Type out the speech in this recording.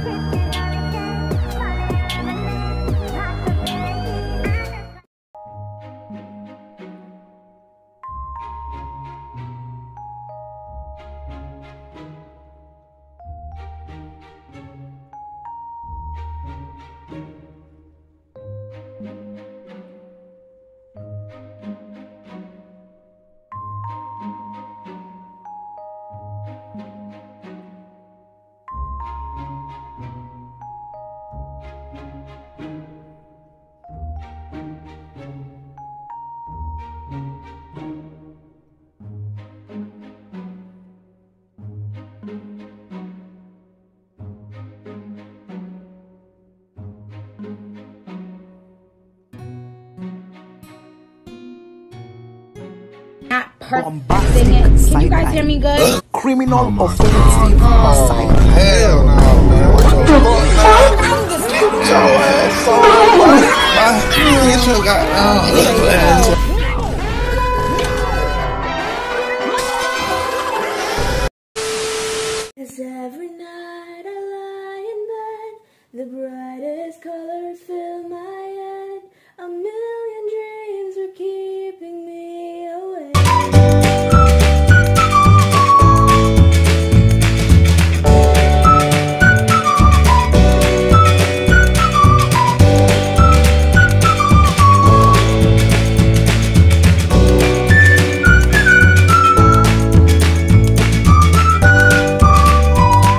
Bombastic, can you guys hear me good? Criminal, offensive, side. Hell no, man. What the fuck, man? Get your ass on. Get your goddamn. Is every